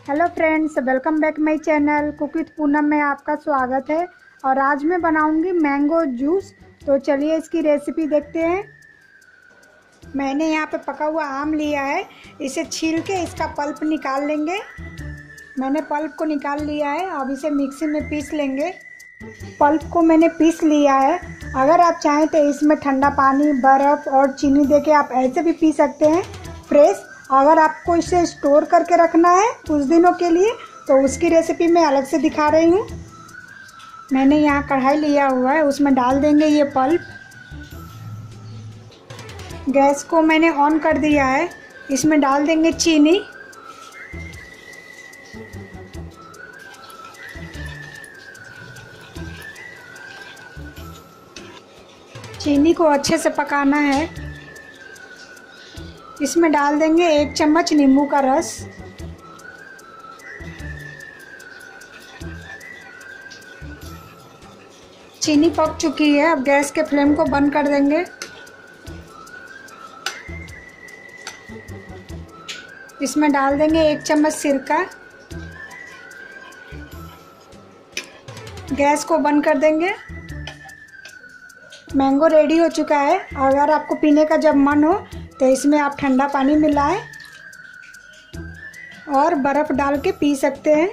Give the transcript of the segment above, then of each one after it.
Hello friends, welcome back my channel cook with Poonam में आपका स्वागत है। और आज मैं बनाऊंगी मैंगो जूस। तो चलिए इसकी रेसिपी देखते हैं। मैंने यहाँ पे पका हुआ आम लिया है, इसे छील के इसका पल्प निकाल लेंगे। मैंने पल्प को निकाल लिया है, अब इसे मिक्सी में पीस लेंगे। पल्प को मैंने पीस लिया है। अगर आप चाहें तो इसमें ठंडा पानी, बर्फ़ और चीनी देके आप ऐसे भी पी सकते हैं फ्रेश। अगर आपको इसे स्टोर करके रखना है कुछ दिनों के लिए तो उसकी रेसिपी मैं अलग से दिखा रही हूँ। मैंने यहाँ कढ़ाई लिया हुआ है, उसमें डाल देंगे ये पल्प। गैस को मैंने ऑन कर दिया है, इसमें डाल देंगे चीनी। चीनी को अच्छे से पकाना है। इसमें डाल देंगे 1 चम्मच नींबू का रस। चीनी पक चुकी है, अब गैस के फ्लेम को बंद कर देंगे। इसमें डाल देंगे 1 चम्मच सिरका। गैस को बंद कर देंगे। मैंगो रेडी हो चुका है। अगर आपको पीने का जब मन हो तो इसमें आप ठंडा पानी मिलाएं और बर्फ़ डाल के पी सकते हैं।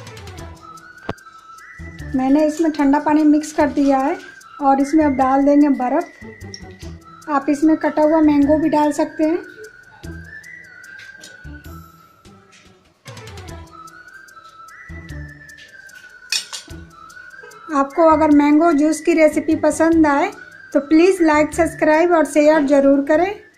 मैंने इसमें ठंडा पानी मिक्स कर दिया है और इसमें अब डाल देंगे बर्फ़। आप इसमें कटा हुआ मैंगो भी डाल सकते हैं। आपको अगर मैंगो जूस की रेसिपी पसंद आए तो प्लीज़ लाइक, सब्सक्राइब और शेयर ज़रूर करें।